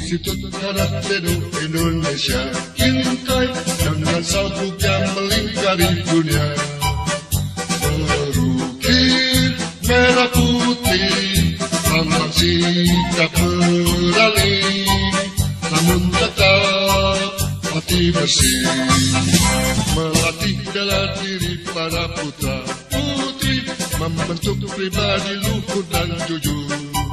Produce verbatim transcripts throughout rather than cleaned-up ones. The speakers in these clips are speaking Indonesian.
Institut Karate Indonesia Inkai dengan sabuk yang melingkari dunia. Berukir merah putih, lambang sikap berani, namun tetap hati bersih. Melatih bela diri para putra putri, membentuk pribadi luhur dan jujur.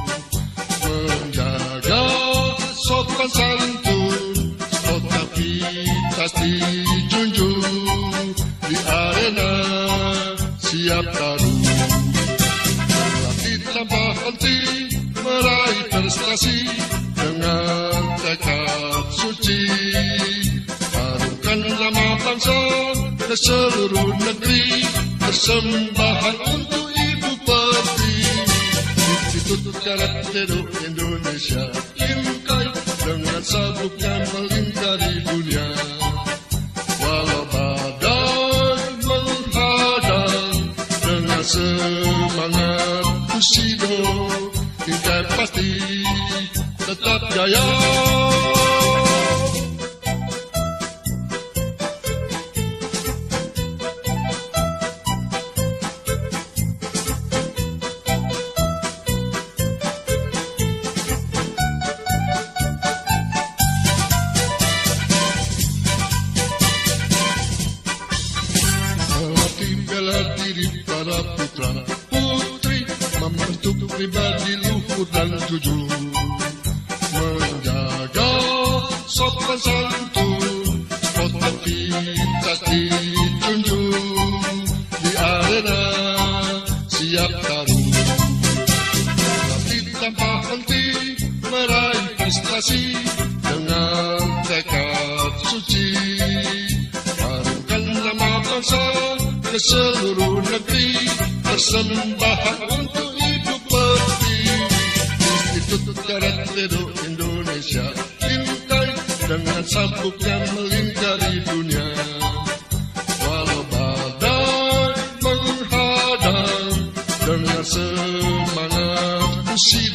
Menjaga sopan santun, sportivitas dijunjung, di arena siap taruh. Berlatih tanpa henti, meraih prestasi dengan tekad suci. Harumkan nama bangsa ke seluruh negeri, persembahan untuk Ibu Pertiwi. Institut Karate Indonesia Inkai dengan sabuknya melingkari dunia. Walau badai menghadang, dengan semangat Bushido, Inkai pasti tetap jaya. Bela diri para putra putri, membentuk pribadi luhur dan jujur. Menjaga sopan santun, sportivitas dijunjung, di arena siap taruh. Berlatih tanpa henti, meraih prestasi dengan tekad suci. Harumkan nama bangsa ke seluruh negeri, persembahan untuk Ibu Pertiwi. Institut Karate Indonesia Inkai dengan sabuk yang melingkari dunia. Walau badai menghadang, dengan semangat Bushido,